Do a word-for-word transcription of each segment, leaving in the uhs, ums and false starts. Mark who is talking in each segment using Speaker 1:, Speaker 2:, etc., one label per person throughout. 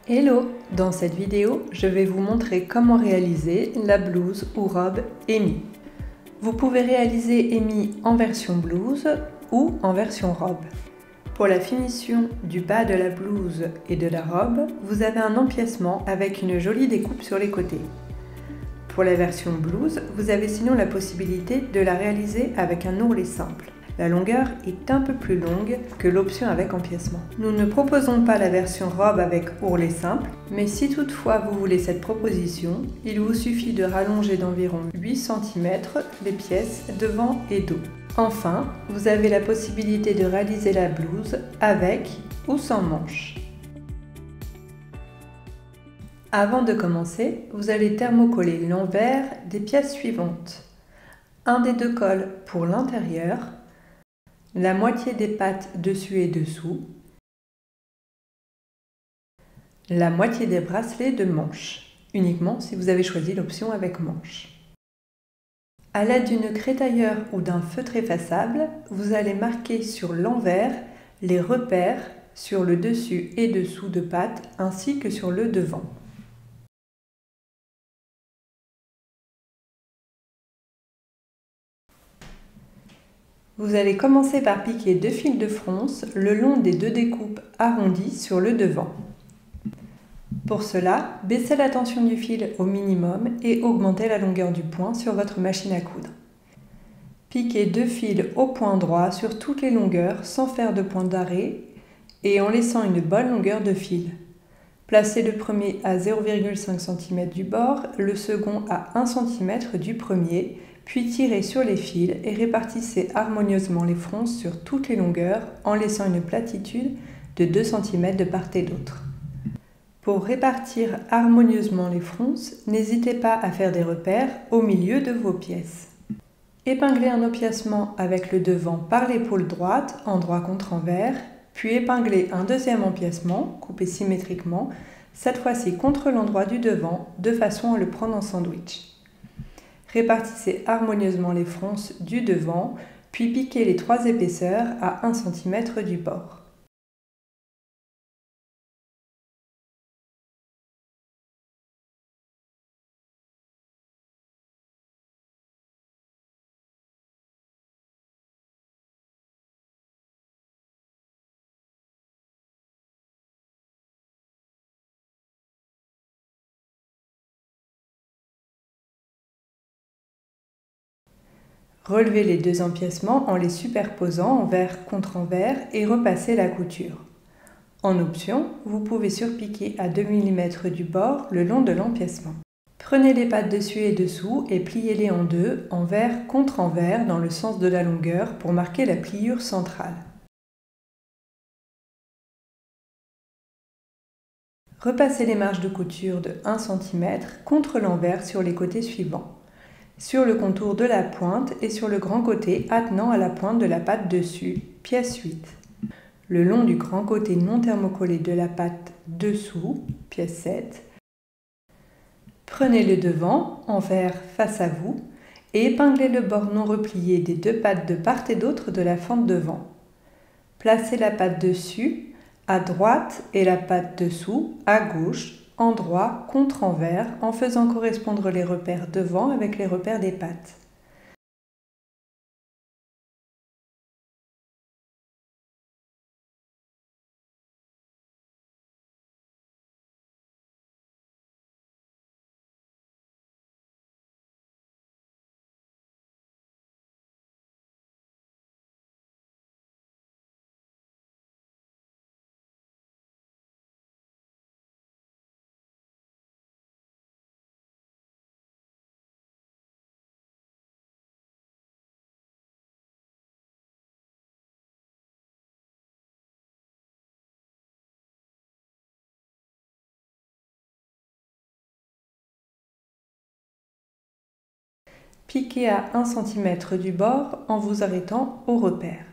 Speaker 1: Hello! Dans cette vidéo, je vais vous montrer comment réaliser la blouse ou robe Amy. Vous pouvez réaliser Amy en version blouse ou en version robe. Pour la finition du bas de la blouse et de la robe, vous avez un empiècement avec une jolie découpe sur les côtés. Pour la version blouse, vous avez sinon la possibilité de la réaliser avec un ourlet simple. La longueur est un peu plus longue que l'option avec empiècement. Nous ne proposons pas la version robe avec ourlet simple, mais si toutefois vous voulez cette proposition, il vous suffit de rallonger d'environ huit centimètres les pièces devant et dos. Enfin, vous avez la possibilité de réaliser la blouse avec ou sans manches. Avant de commencer, vous allez thermocoller l'envers des pièces suivantes. Un des deux cols pour l'intérieur, la moitié des pattes dessus et dessous, la moitié des bracelets de manches, uniquement si vous avez choisi l'option avec manches. À l'aide d'une crétailleur ou d'un feutre effaçable, vous allez marquer sur l'envers les repères sur le dessus et dessous de pattes ainsi que sur le devant. Vous allez commencer par piquer deux fils de fronce le long des deux découpes arrondies sur le devant. Pour cela, baissez la tension du fil au minimum et augmentez la longueur du point sur votre machine à coudre. Piquez deux fils au point droit sur toutes les longueurs sans faire de point d'arrêt et en laissant une bonne longueur de fil. Placez le premier à zéro virgule cinq centimètres du bord, le second à un centimètre du premier, puis tirez sur les fils et répartissez harmonieusement les fronces sur toutes les longueurs en laissant une platitude de deux centimètres de part et d'autre. Pour répartir harmonieusement les fronces, n'hésitez pas à faire des repères au milieu de vos pièces. Épinglez un empiècement avec le devant par l'épaule droite, en droit contre envers, puis épinglez un deuxième empiècement, coupé symétriquement, cette fois-ci contre l'endroit du devant, de façon à le prendre en sandwich. Répartissez harmonieusement les fronces du devant, puis piquez les trois épaisseurs à un centimètre du bord. Relevez les deux empiècements en les superposant envers contre envers et repassez la couture. En option, vous pouvez surpiquer à deux millimètres du bord le long de l'empiècement. Prenez les pattes dessus et dessous et pliez-les en deux, envers contre envers dans le sens de la longueur pour marquer la pliure centrale. Repassez les marges de couture de un centimètre contre l'envers sur les côtés suivants, sur le contour de la pointe et sur le grand côté attenant à la pointe de la patte dessus, pièce huit. Le long du grand côté non thermocollé de la patte dessous, pièce sept. Prenez le devant, envers face à vous, et épinglez le bord non replié des deux pattes de part et d'autre de la fente devant. Placez la patte dessus à droite et la patte dessous à gauche, endroit contre envers, en faisant correspondre les repères devant avec les repères des pattes. Piquez à un centimètre du bord en vous arrêtant au repère.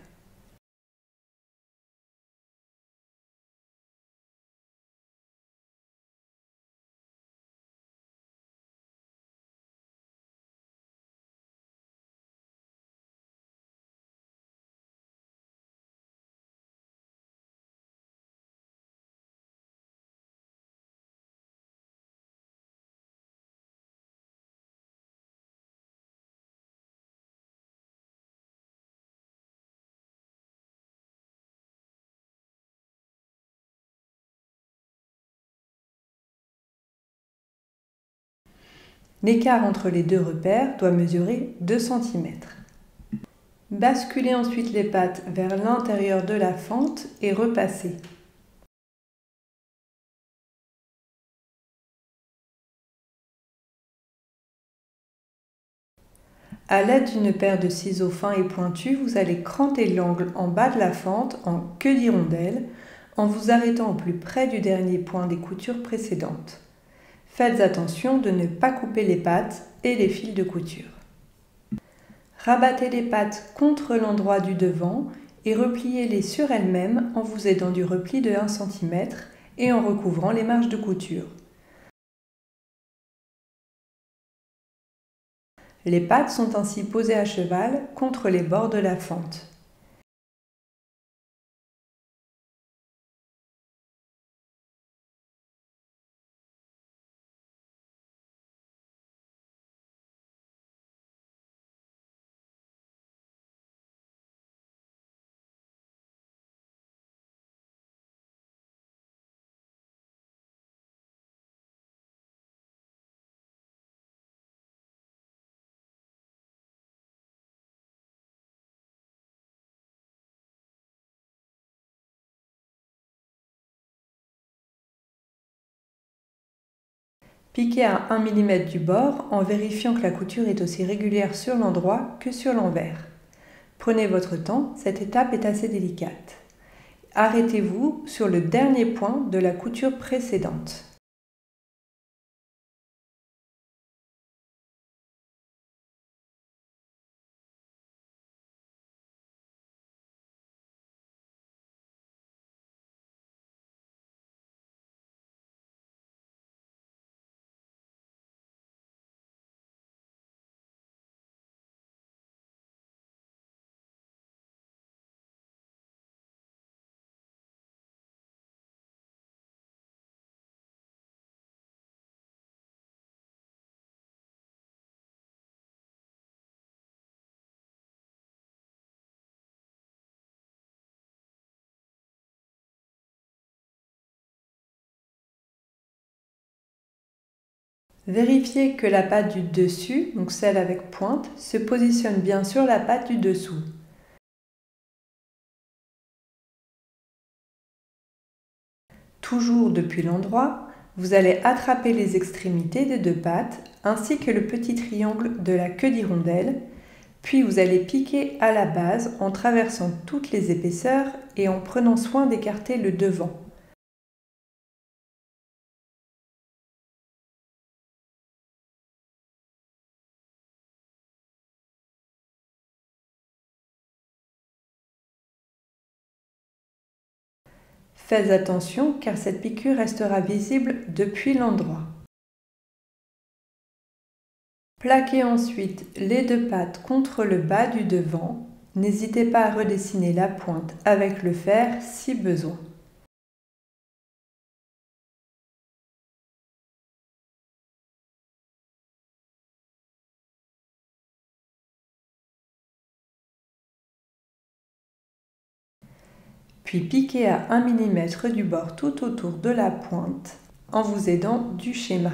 Speaker 1: L'écart entre les deux repères doit mesurer deux centimètres. Basculez ensuite les pattes vers l'intérieur de la fente et repassez. À l'aide d'une paire de ciseaux fins et pointus, vous allez cranter l'angle en bas de la fente en queue d'hirondelle en vous arrêtant au plus près du dernier point des coutures précédentes. Faites attention de ne pas couper les pattes et les fils de couture. Rabattez les pattes contre l'endroit du devant et repliez-les sur elles-mêmes en vous aidant du repli de un centimètre et en recouvrant les marges de couture. Les pattes sont ainsi posées à cheval contre les bords de la fente. Piquez à un millimètre du bord en vérifiant que la couture est aussi régulière sur l'endroit que sur l'envers. Prenez votre temps, cette étape est assez délicate. Arrêtez-vous sur le dernier point de la couture précédente. Vérifiez que la patte du dessus, donc celle avec pointe, se positionne bien sur la patte du dessous. Toujours depuis l'endroit, vous allez attraper les extrémités des deux pattes ainsi que le petit triangle de la queue d'hirondelle, puis vous allez piquer à la base en traversant toutes les épaisseurs et en prenant soin d'écarter le devant. Faites attention car cette piqûre restera visible depuis l'endroit. Plaquez ensuite les deux pattes contre le bas du devant. N'hésitez pas à redessiner la pointe avec le fer si besoin. Puis piquez à un millimètre du bord tout autour de la pointe en vous aidant du schéma.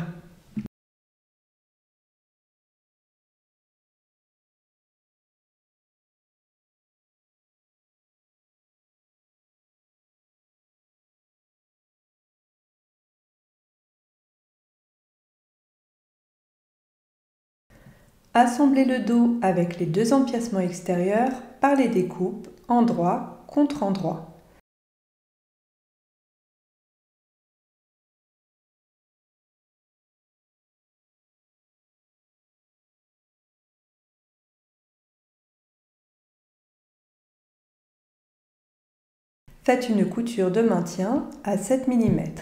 Speaker 1: Assemblez le dos avec les deux empiècements extérieurs par les découpes endroit contre endroit. Faites une couture de maintien à sept millimètres.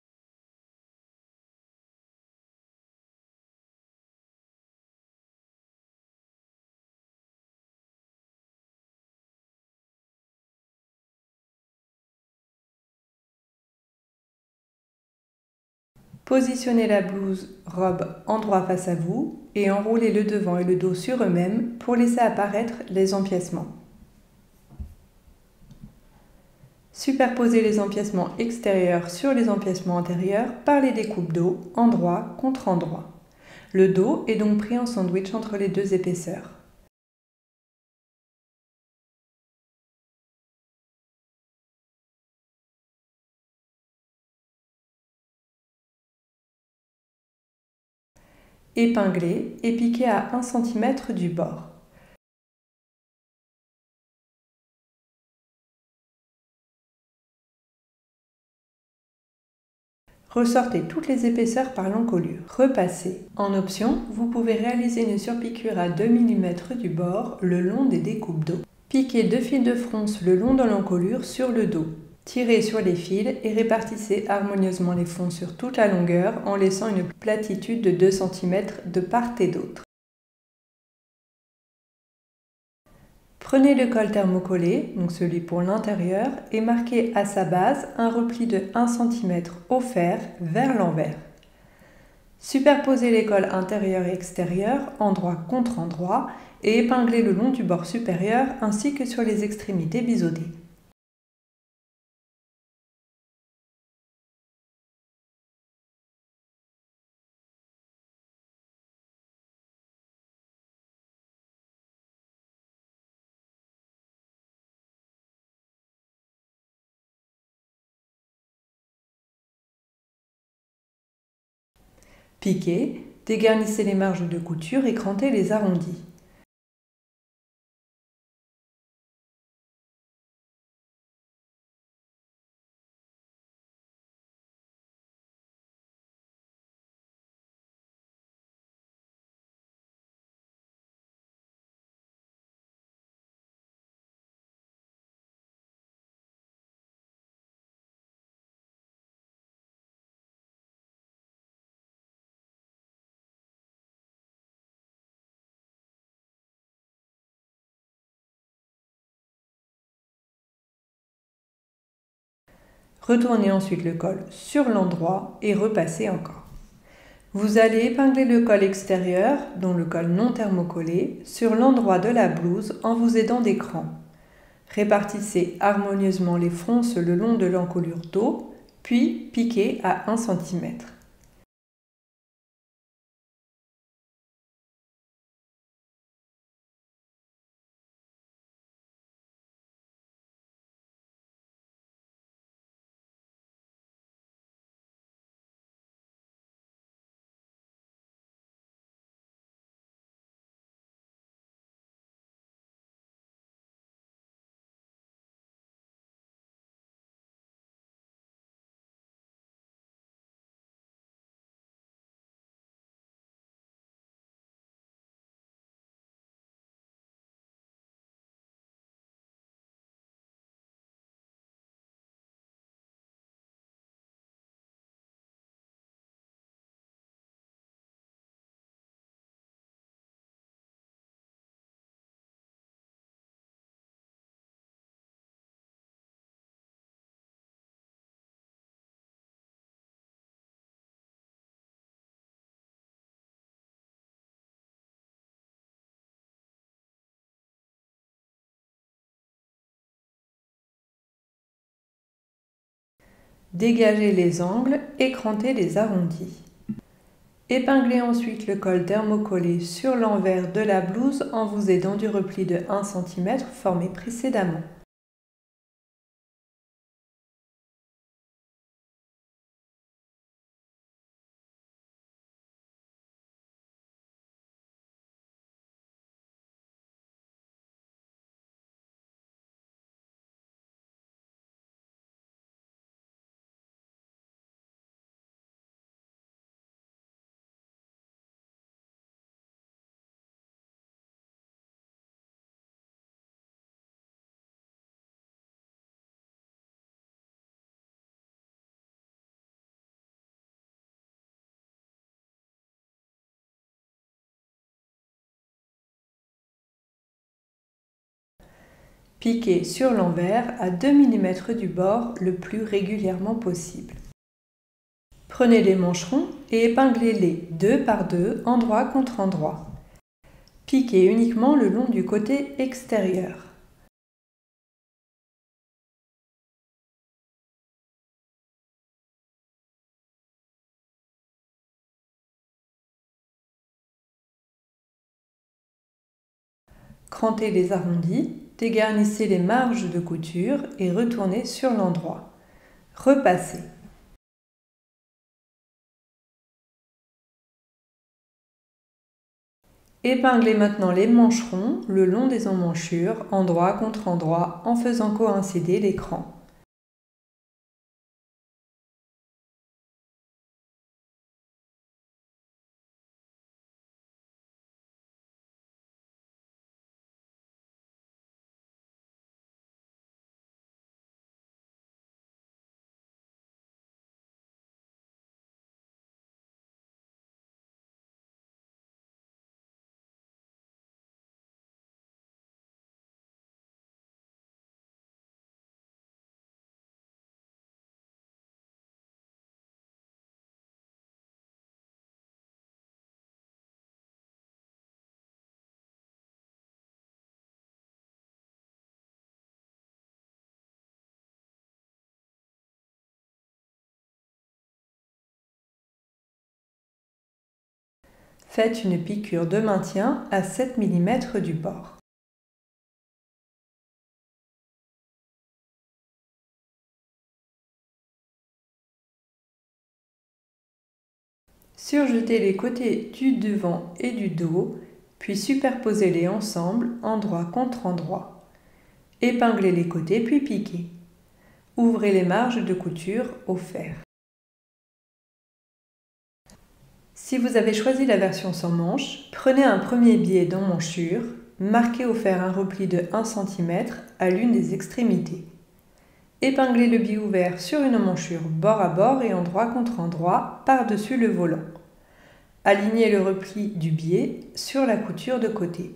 Speaker 1: Positionnez la blouse robe endroit face à vous et enroulez le devant et le dos sur eux-mêmes pour laisser apparaître les empiècements. Superposez les empiècements extérieurs sur les empiècements intérieurs par les découpes dos endroit contre endroit. Le dos est donc pris en sandwich entre les deux épaisseurs. Épinglé et piqué à un centimètre du bord. Ressortez toutes les épaisseurs par l'encolure. Repassez. En option, vous pouvez réaliser une surpiqûre à deux millimètres du bord le long des découpes dos. Piquez deux fils de fronce le long de l'encolure sur le dos. Tirez sur les fils et répartissez harmonieusement les fonds sur toute la longueur en laissant une platitude de deux centimètres de part et d'autre. Prenez le col thermocollé, donc celui pour l'intérieur, et marquez à sa base un repli de un centimètre au fer vers l'envers. Superposez les cols intérieur et extérieur, endroit contre endroit, et épinglez le long du bord supérieur ainsi que sur les extrémités biseautées. Piquez, dégarnissez les marges de couture et crantez les arrondis. Retournez ensuite le col sur l'endroit et repassez encore. Vous allez épingler le col extérieur, dont le col non thermocollé, sur l'endroit de la blouse en vous aidant des crans. Répartissez harmonieusement les fronces le long de l'encolure dos, puis piquez à un centimètre. Dégagez les angles et crantez les arrondis. Épinglez ensuite le col thermocollé sur l'envers de la blouse en vous aidant du repli de un centimètre formé précédemment. Piquez sur l'envers à deux millimètres du bord le plus régulièrement possible. Prenez les mancherons et épinglez-les deux par deux, endroit contre endroit. Piquez uniquement le long du côté extérieur. Crantez les arrondis, dégarnissez les marges de couture et retournez sur l'endroit. Repassez. Épinglez maintenant les mancherons le long des emmanchures, endroit contre endroit, en faisant coïncider les crans. Faites une piqûre de maintien à sept millimètres du bord. Surjetez les côtés du devant et du dos, puis superposez-les ensemble, endroit contre endroit. Épinglez les côtés puis piquez. Ouvrez les marges de couture au fer. Si vous avez choisi la version sans manche, prenez un premier biais d'emmanchure, marquez au fer un repli de un centimètre à l'une des extrémités. Épinglez le biais ouvert sur une emmanchure bord à bord et endroit contre endroit par-dessus le volant. Alignez le repli du biais sur la couture de côté.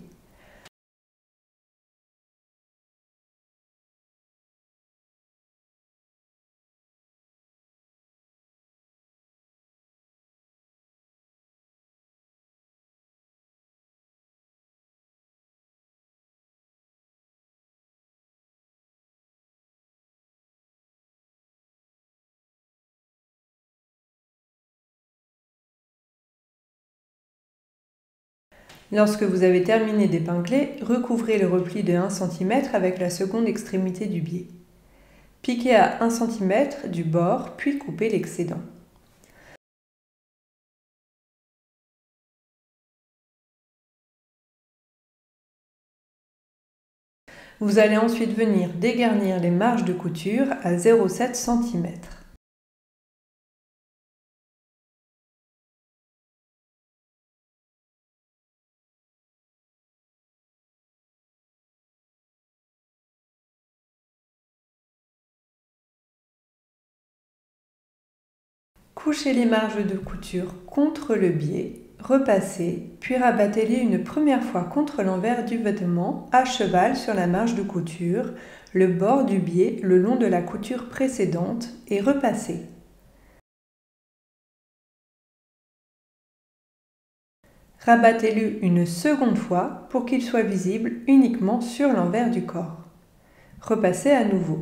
Speaker 1: Lorsque vous avez terminé d'épingler, recouvrez le repli de un centimètre avec la seconde extrémité du biais. Piquez à un centimètre du bord, puis coupez l'excédent. Vous allez ensuite venir dégarnir les marges de couture à zéro virgule sept centimètres. Couchez les marges de couture contre le biais, repassez, puis rabattez-les une première fois contre l'envers du vêtement, à cheval sur la marge de couture, le bord du biais le long de la couture précédente et repassez. Rabattez-le une seconde fois pour qu'il soit visible uniquement sur l'envers du corps. Repassez à nouveau.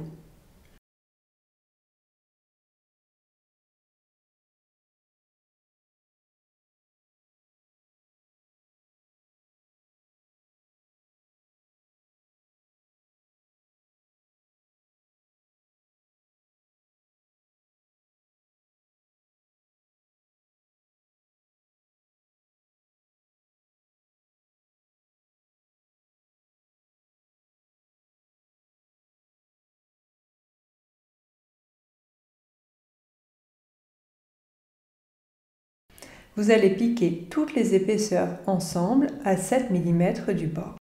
Speaker 1: Vous allez piquer toutes les épaisseurs ensemble à sept millimètres du bord.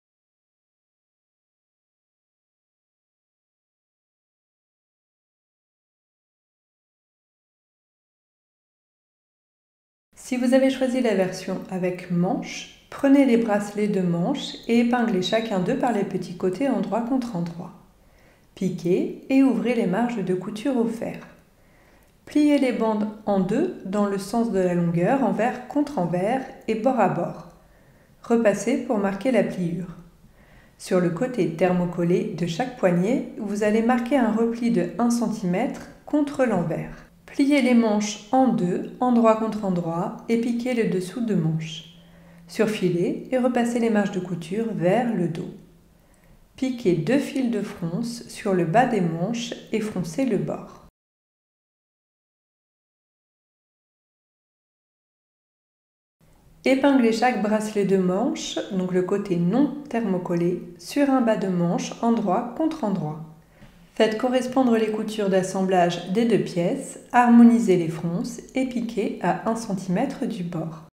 Speaker 1: Si vous avez choisi la version avec manche, prenez les bracelets de manche et épinglez chacun d'eux par les petits côtés endroit contre endroit. Piquez et ouvrez les marges de couture au fer. Pliez les bandes en deux dans le sens de la longueur, envers contre envers et bord à bord. Repassez pour marquer la pliure. Sur le côté thermocollé de chaque poignet, vous allez marquer un repli de un centimètre contre l'envers. Pliez les manches en deux, endroit contre endroit, et piquez le dessous de manche. Surfilez et repassez les marges de couture vers le dos. Piquez deux fils de fronce sur le bas des manches et froncez le bord. Épinglez chaque bracelet de manche, donc le côté non thermocollé, sur un bas de manche endroit contre endroit. Faites correspondre les coutures d'assemblage des deux pièces, harmonisez les fronces et piquez à un centimètre du bord.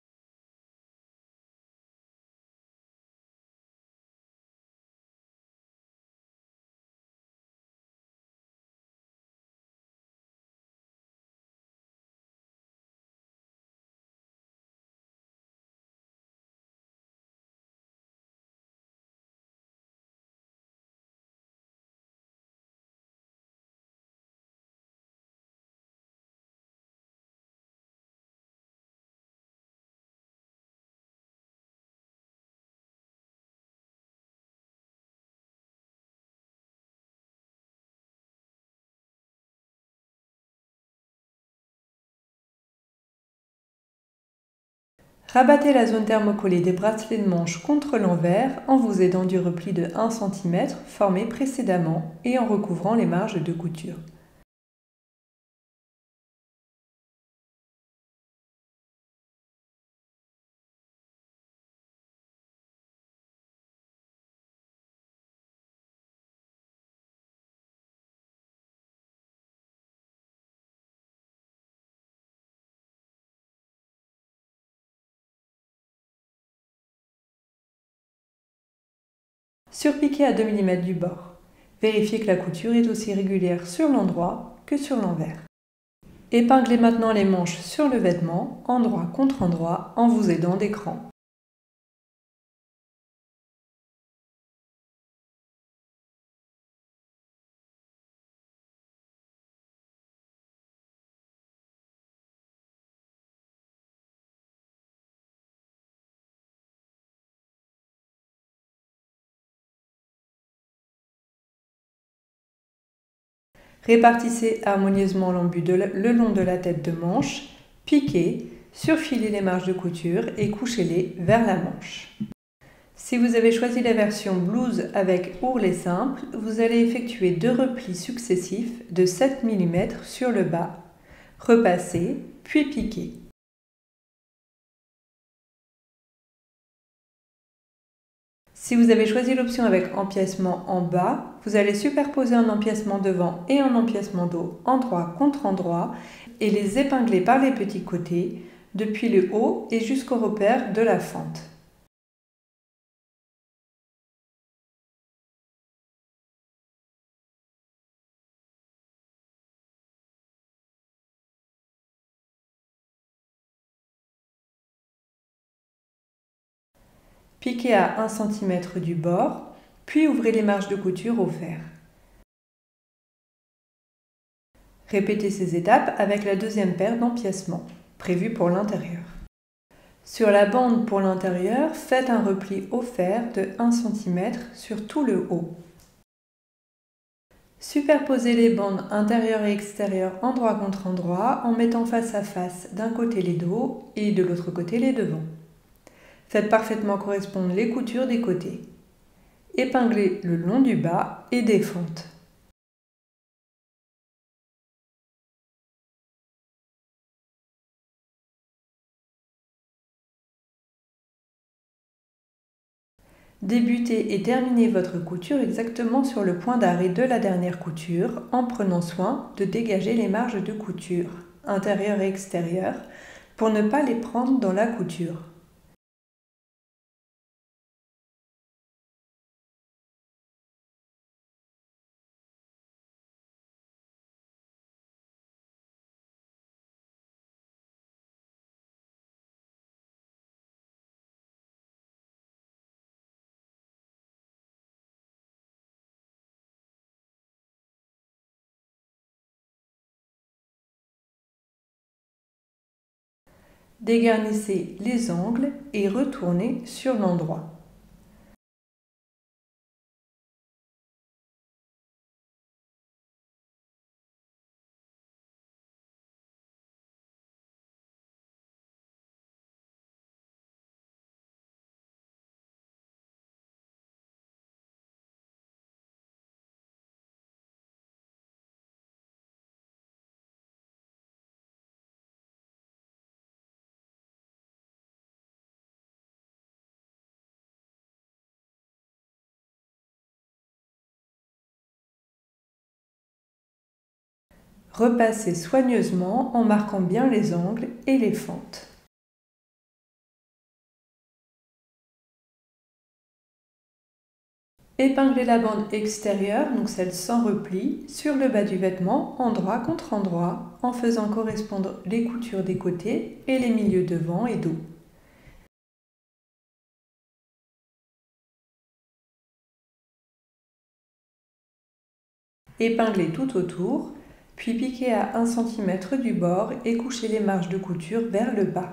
Speaker 1: Rabattez la zone thermocollée des bracelets de manche contre l'envers en vous aidant du repli de un centimètre formé précédemment et en recouvrant les marges de couture. Surpiquez à deux millimètres du bord. Vérifiez que la couture est aussi régulière sur l'endroit que sur l'envers. Épinglez maintenant les manches sur le vêtement, endroit contre endroit, en vous aidant d'écran. Répartissez harmonieusement l'embut le long de la tête de manche, piquez, surfilez les marges de couture et couchez-les vers la manche. Si vous avez choisi la version blouse avec ourlet simple, vous allez effectuer deux replis successifs de sept millimètres sur le bas, repasser, puis piquer. Si vous avez choisi l'option avec empiècement en bas, vous allez superposer un empiècement devant et un empiècement dos endroit contre endroit et les épingler par les petits côtés depuis le haut et jusqu'au repère de la fente. Piquez à un centimètre du bord, puis ouvrez les marges de couture au fer. Répétez ces étapes avec la deuxième paire d'empiècements, prévue pour l'intérieur. Sur la bande pour l'intérieur, faites un repli au fer de un centimètre sur tout le haut. Superposez les bandes intérieures et extérieures endroit contre endroit en mettant face à face d'un côté les dos et de l'autre côté les devants. Faites parfaitement correspondre les coutures des côtés. Épinglez le long du bas et des fentes. Débutez et terminez votre couture exactement sur le point d'arrêt de la dernière couture en prenant soin de dégager les marges de couture, intérieures et extérieures, pour ne pas les prendre dans la couture. Dégarnissez les angles et retournez sur l'endroit. Repassez soigneusement en marquant bien les angles et les fentes. Épinglez la bande extérieure, donc celle sans repli, sur le bas du vêtement, endroit contre endroit, en faisant correspondre les coutures des côtés et les milieux devant et dos. Épinglez tout autour, puis piquez à un centimètre du bord et couchez les marges de couture vers le bas.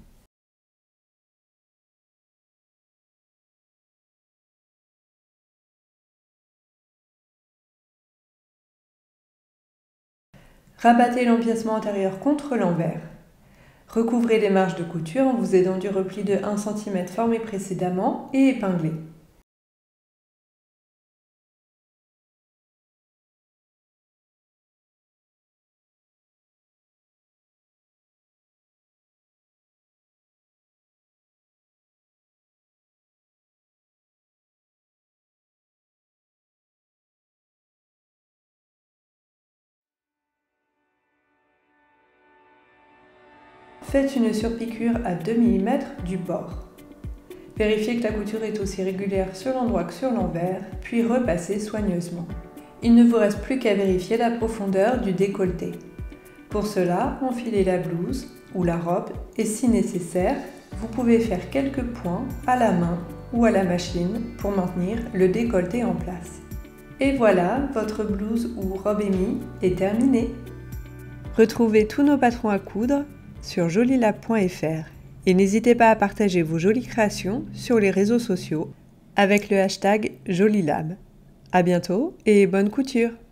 Speaker 1: Rabattez l'empiècement antérieur contre l'envers. Recouvrez les marges de couture en vous aidant du repli de un centimètre formé précédemment et épinglez. Faites une surpiqûre à deux millimètres du bord. Vérifiez que la couture est aussi régulière sur l'endroit que sur l'envers, puis repassez soigneusement. Il ne vous reste plus qu'à vérifier la profondeur du décolleté. Pour cela, enfilez la blouse ou la robe et si nécessaire, vous pouvez faire quelques points à la main ou à la machine pour maintenir le décolleté en place. Et voilà, votre blouse ou robe émie est terminée. Retrouvez tous nos patrons à coudre sur jolilab point f r et n'hésitez pas à partager vos jolies créations sur les réseaux sociaux avec le hashtag Jolilab. À bientôt et bonne couture!